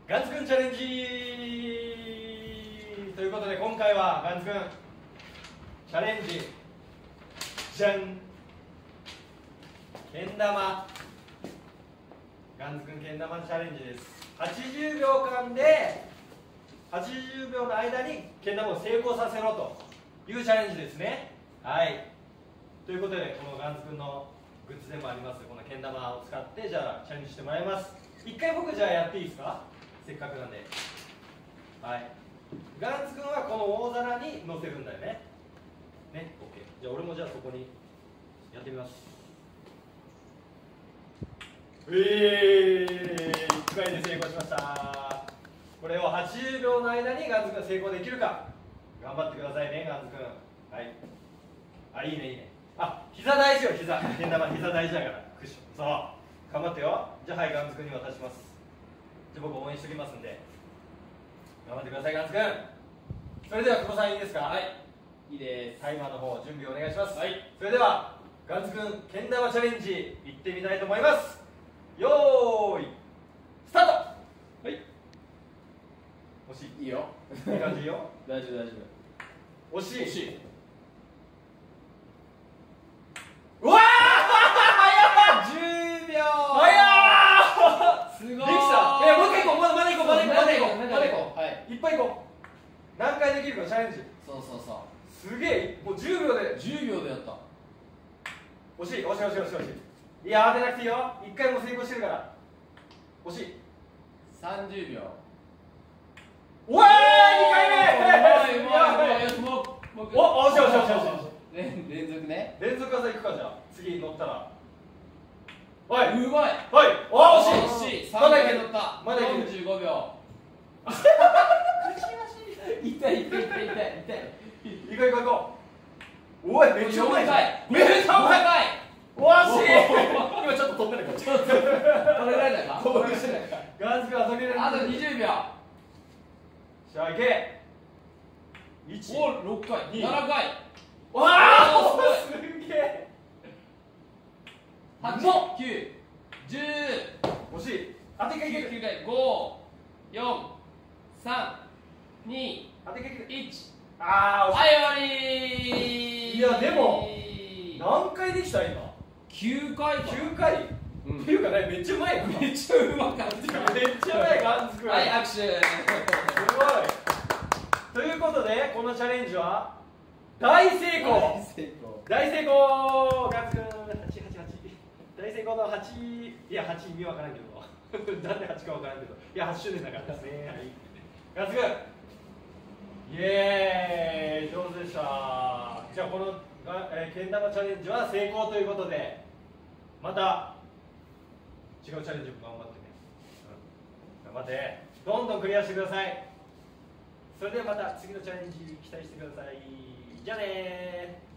ガンツくんチャレンジということで、今回はガンツくんチャレンジじゃん、けん玉。ガンツくんけん玉チャレンジです。80秒間で80秒の間にけん玉を成功させろというチャレンジですね。はい、ということで、このガンツくんのグッズでもありますこのけん玉を使って、じゃあチャレンジしてもらいます。一回僕じゃあやっていいですか、せっかくなんで。はい、ガンツくんはこの大皿に乗せるんだよね。ね、OK。じゃあ俺もじゃあそこにやってみます。1回で成功しました。これを80秒の間にガンツくんが成功できるか頑張ってくださいね、ガンツくん。はい、あ、いいねいいね。あ、膝大事よ、膝。けん玉膝大事だから。クッション。そう、頑張ってよ。じゃあはい、ガンツくんに渡します。じゃあ僕応援しておきますんで頑張ってください、ガンツくん。それでは久保さん、いいですか。はい、 いいです。 タイマーの方準備お願いします。 はい、 それではガンツくんけん玉チャレンジいってみたいと思います。よーいスタート。はい、惜しい。 いいよ。 いい感じよ。 大丈夫大丈夫。 惜しい。 惜しい。 うわー 10秒。 早ー。 すごい。 できた。いや、もう一回行こう。まだ行こう。まだ行こう。まだ行こう。まだ行こう。 はい。 いっぱい行こう。何回できるかチャレンジ。 そうそうそう。 すげえ。もう10秒で。 10秒でやった。 惜しい。惜しい。惜しい。惜しい。惜しい。いや、当てなくていいよ。1回も成功してるから。惜しい。 30秒。 うわー、2回目。 もうお、惜しい惜しい惜しい惜しい。 連続ね。 連続技いくか、じゃあ次乗ったら。はい、 うまい。 はい、あ、惜しい。 惜しい。3 まだいける。 回乗った。 まだいける。 45秒。痛い痛い痛い痛い痛い。 行こう行こう行こう。おい、めっちゃうまいじゃん。めっちゃうまい。惜しい。今ちょっと飛んでるから。ちょっと。 これぐらいだか。 これぐらいだか。ガンツくん遊びれる。 あと20秒。 じゃあ行け。1、 お、6回、7回。 わあ、すげえ。 8、9、10。 惜しい。当てかいける。 9回、5、4、3、2、 当てかいける。 1。 ああ、 はい、終わり。 いやでも何回できた今。 9回か。 9回、っていうかね、めっちゃうまいよ。 めっちゃうまかった。 めっちゃうまい、ガンツくん。 はい、握手。 すごい。ということで、このチャレンジは大成功。大成功。ガンツくん、大成功の8、いや、8意味わからんけどなんで8かわからんけど、いや、8周年だからですね。はい、ガンツくん、イエーイ、上手でした。じゃあこのけん玉チャレンジは成功ということで、また違うチャレンジも頑張ってね、頑張ってどんどんクリアしてください。それではまた次のチャレンジ期待してください。じゃあねー。